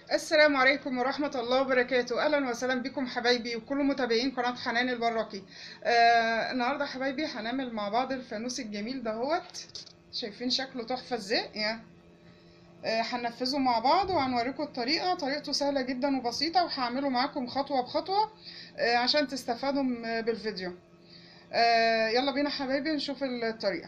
السلام عليكم ورحمة الله وبركاته. أهلا وسهلا بكم حبايبي وكل متابعين قناة حنان البراكي. النهاردة حبايبي هنعمل مع بعض الفانوس الجميل دهوت. شايفين شكله تحفة ازاي يعني. هننفذه مع بعض وهنوريكم الطريقة. طريقته سهلة جدا وبسيطة وهعمله معاكم خطوة بخطوة عشان تستفادوا بالفيديو. يلا بينا حبايبي نشوف الطريقة.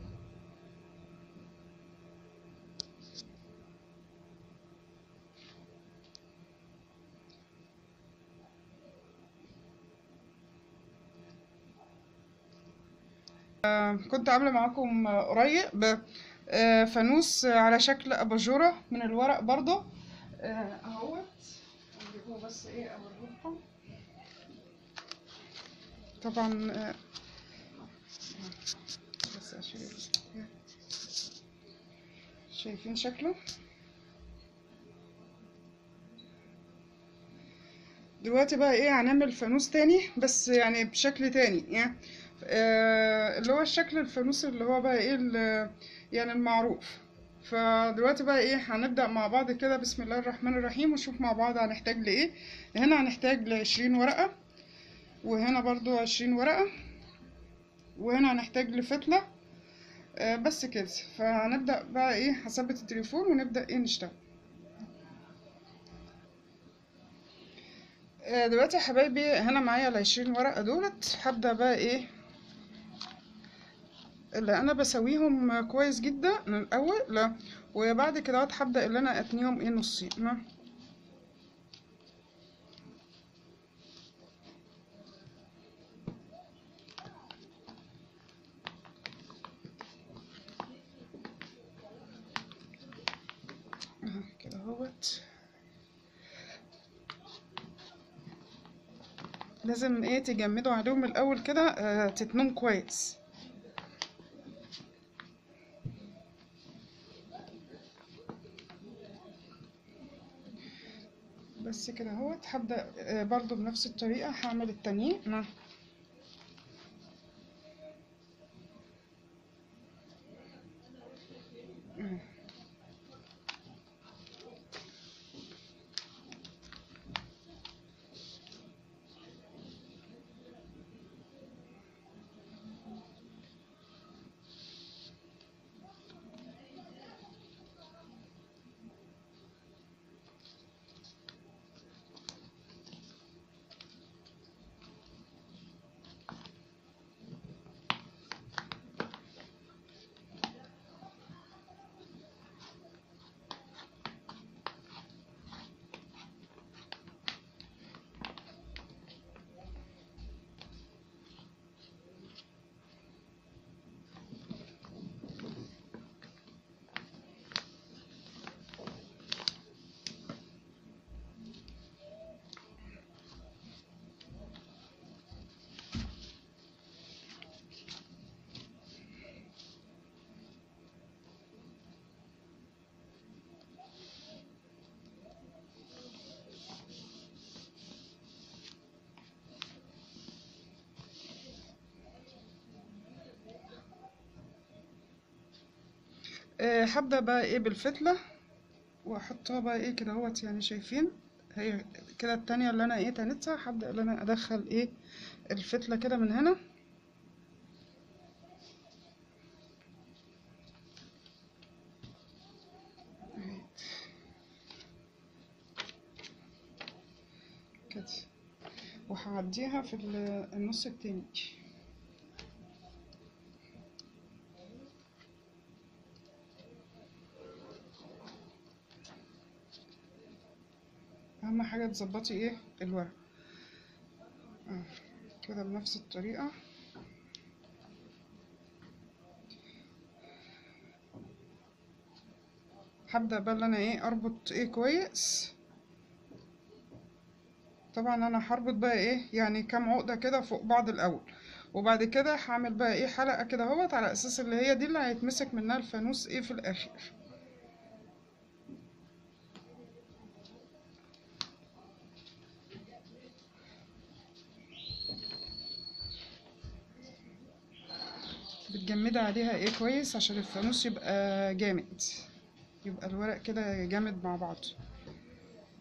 كنت عاملة معاكم قريب فانوس على شكل أباجورة من الورق برضو اهوت. هو بس ايه اوريكم. طبعا بس اشيل. شايفين شكله. دلوقتي بقى ايه هنعمل فانوس تاني بس يعني بشكل تاني يعني اللي هو الشكل الفانوس اللي هو بقى ايه يعني المعروف. فدلوقتي بقى ايه هنبدأ مع بعض كده. بسم الله الرحمن الرحيم ونشوف مع بعض هنحتاج لايه. هنا هنحتاج ل20 ورقة، وهنا برضو 20 ورقة، وهنا هنحتاج لفتلة. بس كده. فهنبدأ بقى ايه هثبت التليفون ونبدأ ايه نشتغل. دلوقتي يا حبايبي هنا معايا ال20 ورقة دولت. هبدأ بقى ايه اللي انا بسويهم كويس جدا من الاول. لا، وبعد كده هبدأ اللي انا اتنيهم ايه نصين. كده اهوت. لازم ايه تجمدوا عليهم الاول كده تتنهم كويس. بس كده اهوت. هبدأ برضو بنفس الطريقة هعمل التانيين. هبدأ بقى ايه بالفتلة واحطها بقى ايه كده اهوت. يعني شايفين هي كده التانية اللي انا ايه تانيتها. هبدأ اللي انا ادخل ايه الفتلة كده من هنا كده، وهعديها في النص التاني. اهم حاجة تظبطي ايه الورق كده بنفس الطريقة. هبدأ بقى اللي انا ايه اربط ايه كويس. طبعا انا هربط بقى ايه يعني كام عقدة كده فوق بعض الاول، وبعد كده هعمل بقى ايه حلقة كده اهوت على اساس اللي هي دي اللي هيتمسك منها الفانوس ايه في الاخر. بتجمدي عليها ايه كويس عشان الفانوس يبقى جامد، يبقى الورق كده جامد مع بعض.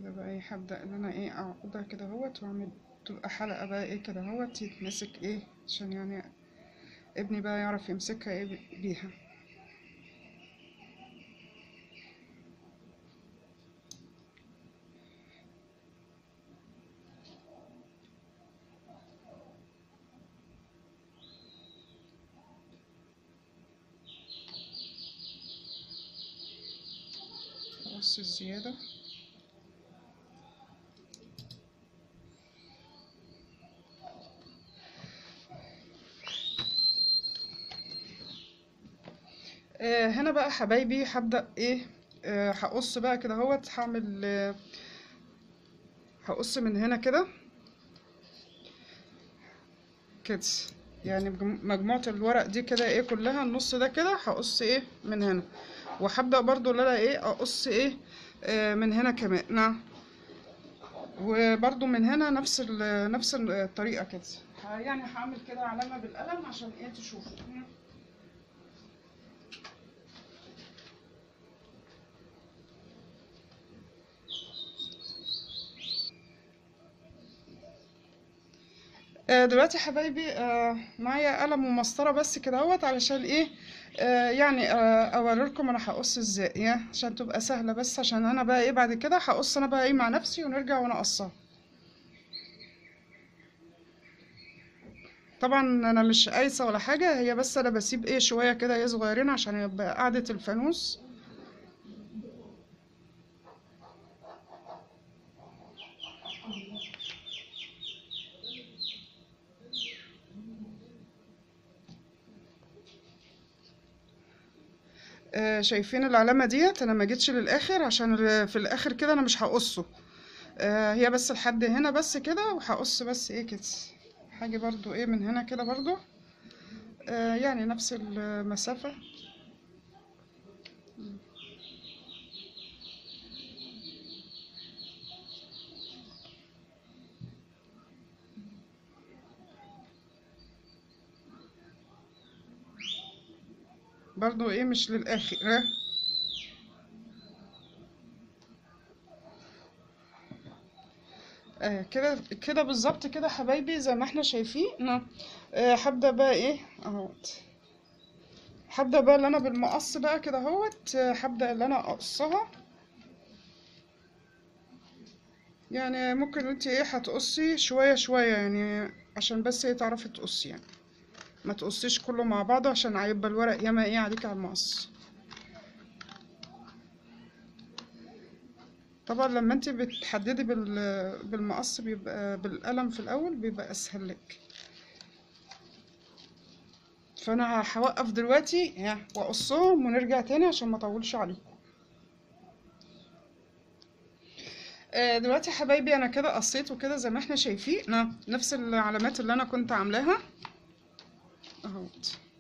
كده بقى ايه هبدأ ان انا ايه اعقدها كده اهوت واعمل تبقى حلقة بقى ايه كده اهوت يتمسك ايه عشان يعني ابني بقى يعرف يمسكها ايه بيها. بص الزيادة هنا بقى حبايبي هبدأ ايه هقص بقى كده اهوت هعمل هقص من هنا كده كده يعني مجموعة الورق دي كده ايه كلها النص ده كده هقص ايه من هنا، وهبدأ برضو اللي انا ايه اقص ايه من هنا كمان. نعم. وبرضو من هنا نفس الطريقة كده يعني هعمل كده علامة بالقلم عشان ايه تشوفوا. دلوقتي يا حبايبي معايا قلم ومسطرة بس كده اهوت علشان ايه يعني اوريلكم انا هقص ازاي يعني عشان تبقى سهلة، بس عشان انا بقى ايه بعد كده هقص انا بقى ايه مع نفسي ونرجع وانا اقصها. طبعا انا مش قايسة ولا حاجة، هي بس انا بسيب ايه شوية كده ايه صغيرين عشان يبقى قاعدة الفانوس. شايفين العلامة ديت انا ما جيتش للاخر عشان في الاخر كده انا مش هقصه. هي بس لحد هنا بس كده وهقص بس ايه كده. هاجي برضو ايه من هنا كده برضو يعني نفس المسافة. برضو ايه مش للاخر كده كده بالظبط كده حبايبي زي ما احنا شايفين. هبدأ بقى ايه اهوت، هبدأ بقى اللي انا بالمقص بقى كده اهوت هبدأ اللي انا اقصها. يعني ممكن انت ايه هتقصي شوية شوية يعني عشان بس ايه تعرفي تقصي يعني ما تقصيش كله مع بعضه عشان هيبقى الورق ياما ايه عليك على المقص. طبعا لما انت بتحددي بالمقص بيبقى بالقلم في الاول بيبقى اسهل لك. فانا هوقف دلوقتي واقصهم ونرجع تاني عشان ما اطولش عليكم. دلوقتي يا حبايبي انا كده قصيت وكده زي ما احنا شايفين نفس العلامات اللي انا كنت عاملاها اهوت.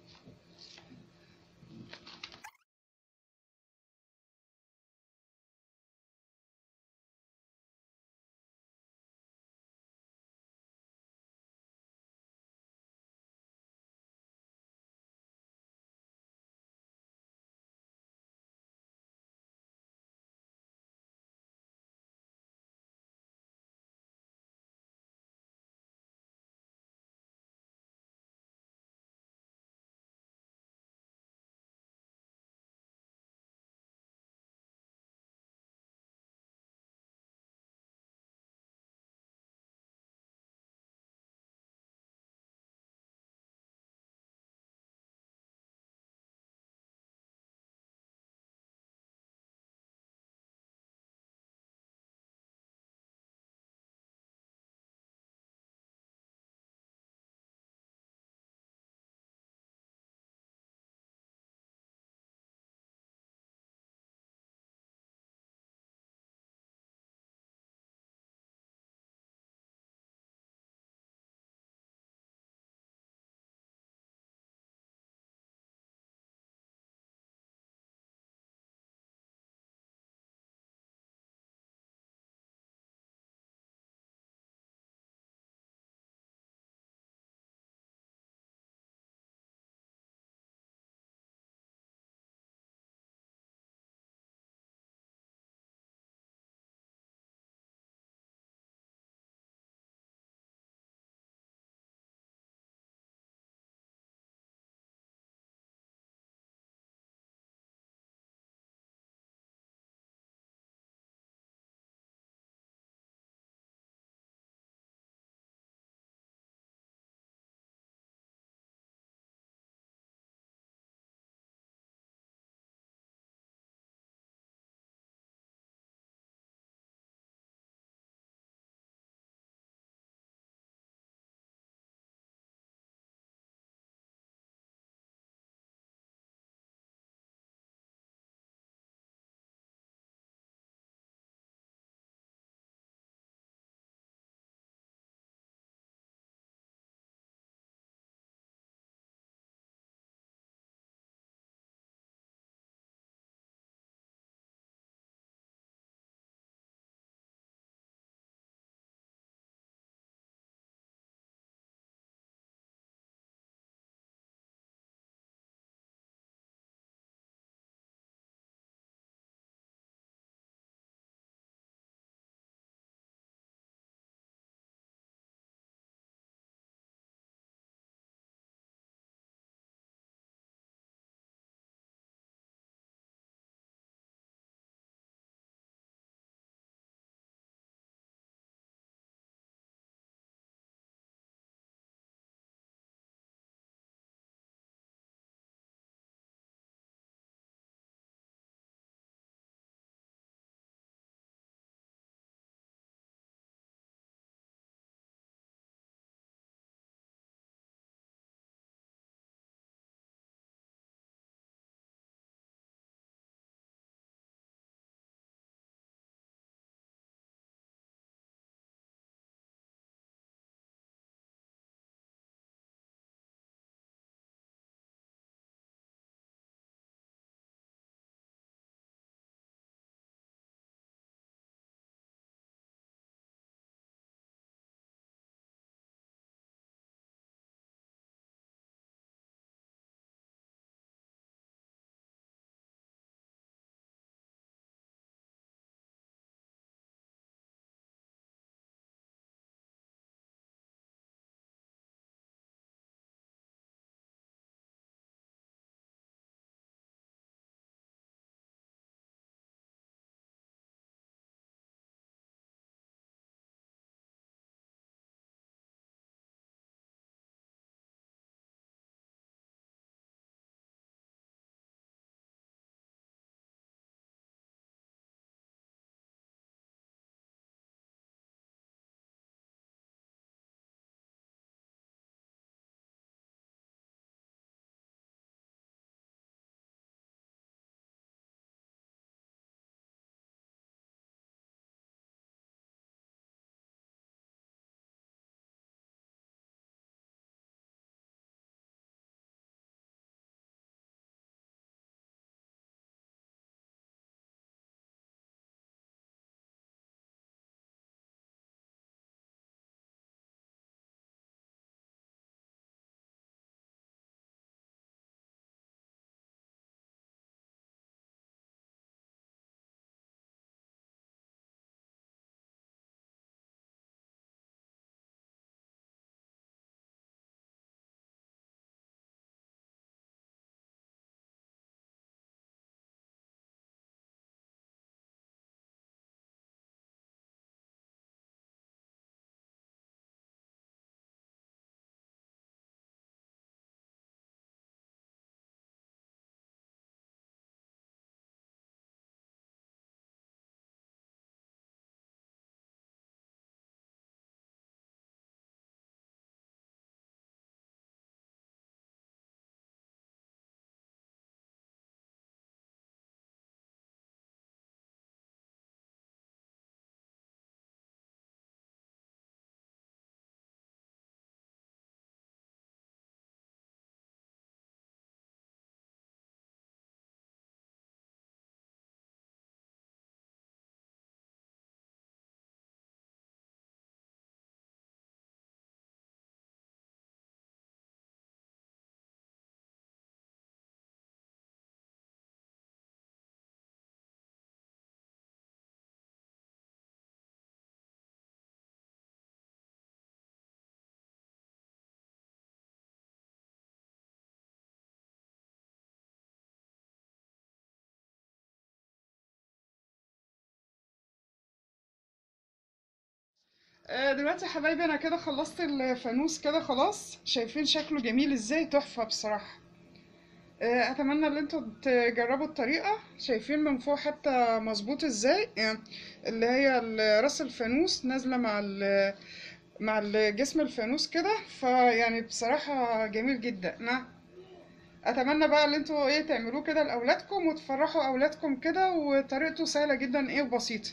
دلوقتي يا حبايبي انا كده خلصت الفانوس كده خلاص. شايفين شكله جميل ازاي؟ تحفة بصراحة. اتمنى ان انتوا تجربوا الطريقة. شايفين من فوق حتى مظبوط ازاي؟ اللي هي راس الفانوس نازلة مع جسم الفانوس كده. فيعني بصراحة جميل جدا. اتمنى بقى ان انتوا تعملوه كده لاولادكم وتفرحوا اولادكم كده، وطريقته سهلة جدا وبسيطة.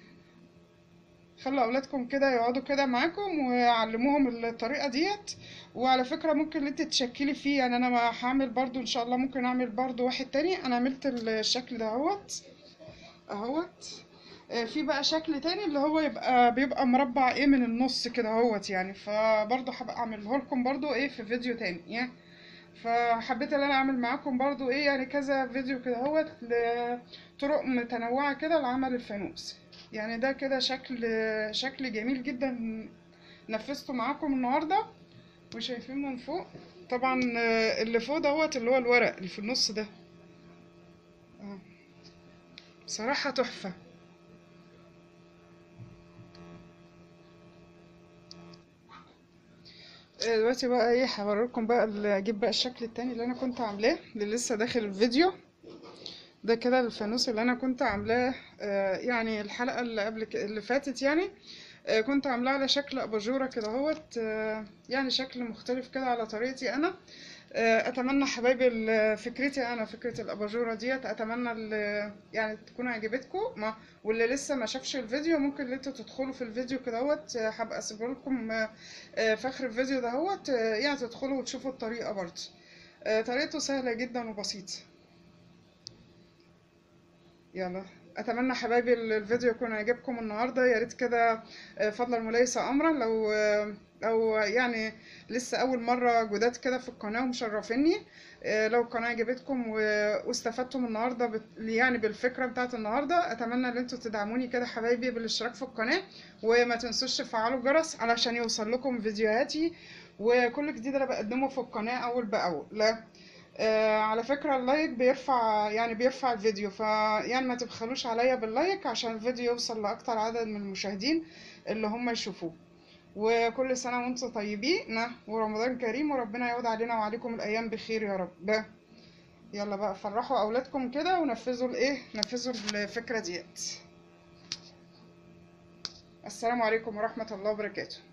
خلوا اولادكم كده يقعدوا كده معاكم وعلموهم الطريقه ديت. وعلى فكره ممكن انت تشكلي فيه، يعني انا ما هعمل برضو ان شاء الله، ممكن اعمل برضو واحد تاني. انا عملت الشكل ده اهوت. في بقى شكل تاني اللي هو بيبقى مربع من النص كده اهوت يعني. فبرضو هبقى اعمله لكم برضو في فيديو تاني يعني. فحبيت ان انا اعمل معاكم برضو يعني كذا فيديو كده اهوت لطرق متنوعة كده لعمل الفانوس. يعني ده كده شكل جميل جدا نفذته معاكم النهاردة. وشايفين من فوق طبعا اللي فوق دوت اللي هو الورق اللي في النص ده. آه، بصراحة تحفة. دلوقتي بقى هوريكم بقى اجيب بقى الشكل التاني اللي انا كنت عاملاه اللي لسه داخل الفيديو. ده كده الفانوس اللي انا كنت عاملاه يعني الحلقة اللي قبل اللي فاتت يعني. كنت عاملاه على شكل اباجورة كده اهوت. يعني شكل مختلف كده على طريقتي انا. اتمنى حبايبي فكرتي انا، فكرة الاباجورة ديت، اتمنى يعني تكون عجبتكم. واللي لسه ما شافش الفيديو ممكن ان انتوا تدخلوا في الفيديو كده اهوت. هبقى اسيبه لكم في اخر الفيديو ده اهوت. يعني تدخلوا وتشوفوا الطريقة برضه. طريقته سهلة جدا وبسيطة. يلا، اتمنى حبايبي الفيديو يكون عجبكم النهارده. يا ريت كده فضلا وليس امرا لو يعني لسه اول مره جداد كده في القناه ومشرفيني. لو القناه عجبتكم واستفدتم النهارده يعني بالفكره بتاعت النهارده، اتمنى ان انتوا تدعموني كده حبايبي بالاشتراك في القناه. وما تنسوش تفعلوا الجرس علشان يوصل لكم فيديوهاتي وكل جديد انا بقدمه في القناه اول باول. لا على فكرة اللايك بيرفع الفيديو. يعني ما تبخلوش عليا باللايك عشان الفيديو يوصل لأكتر عدد من المشاهدين اللي هم يشوفوه. وكل سنة وانتم طيبين ورمضان كريم، وربنا يعود علينا وعليكم الأيام بخير يا رب. يلا بقى فرحوا أولادكم كده ونفذوا نفذوا الفكرة ديت. السلام عليكم ورحمة الله وبركاته.